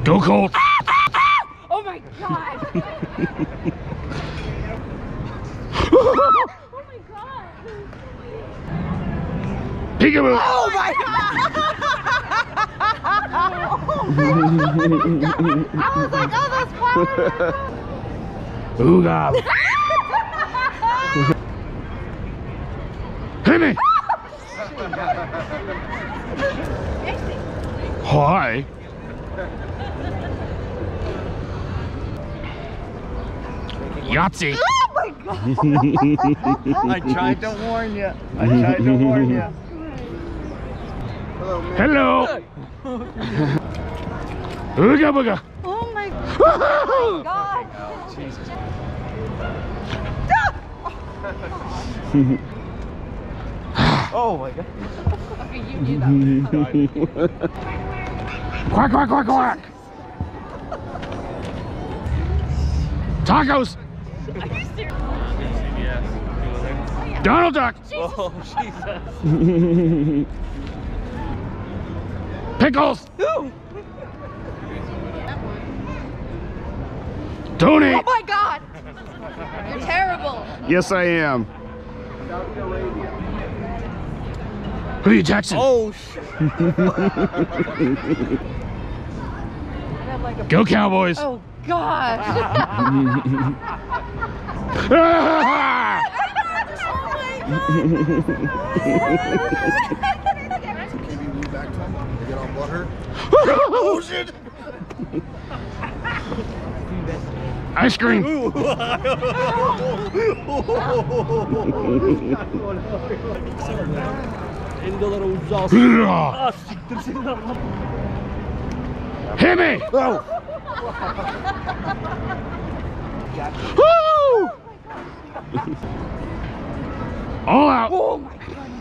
Go Colt. Oh my god. Oh my god. Peekaboo. Oh my god. I was like, oh, that's fun. Ooga. Hit me. Hi. Yahtzee. Oh my god. I tried to warn you. I tried to warn you. Hello. Ooga booga. Oh my god. Jesus. Oh my god. Okay, you knew that. Quack, quack, quack, quack. Tacos. Are you serious? Donald Duck. Oh, Jesus. Pickles. Ooh. Tony. Oh my god. You're terrible. Yes, I am. Who are you, Jackson? Oh, shit. Go Cowboys. Oh god. Ah! Oh, shit. Ice cream. Hit me. Oh. Woo! All out. Oh my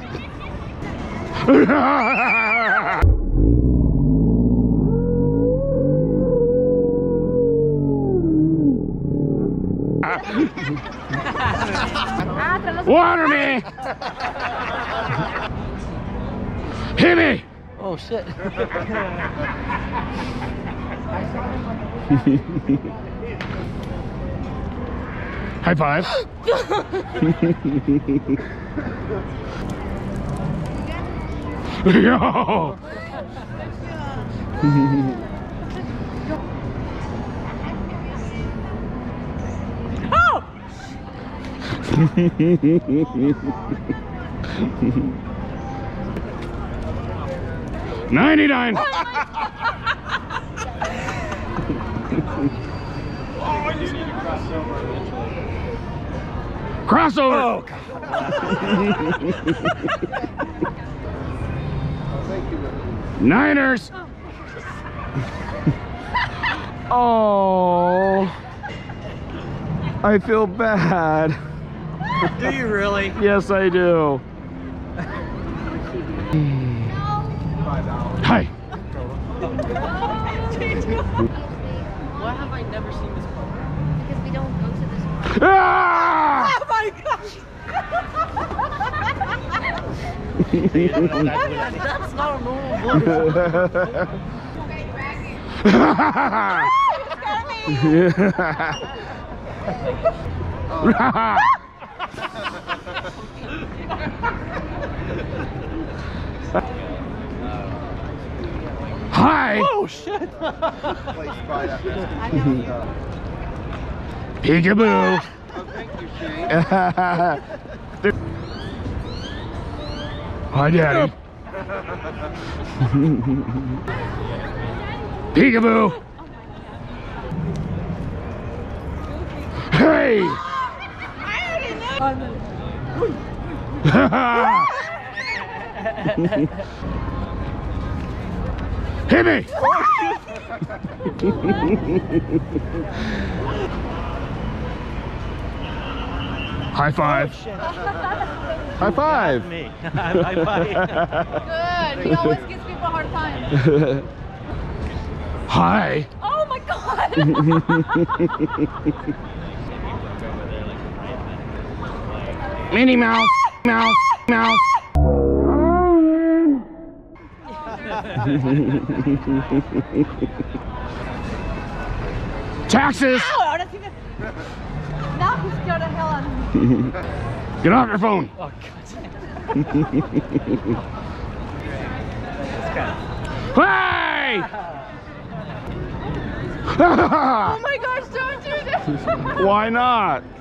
Water me. Hit me. Oh, shit. High five. Yo. Oh! 99. Crossover. Oh, God. Niners. Oh. I feel bad. Do you really? Yes, I do. Hi. Why have I never seen this before? Because we don't go to this one. Ah! Oh my gosh! That's not a normal book. Hi. Oh, shit. Peekaboo. Hi, Daddy. Peekaboo. Hey. Hit me. High five. High five. Me. High five. Good. He always gives people a hard time. Hi. Oh my god! Minnie Mouse. Mouse. Mouse. Taxes. Ow, ahora sí me... Now he scared the hell out of me. Get off your phone. Oh, God. Hey! Oh my gosh, don't do this. Why not?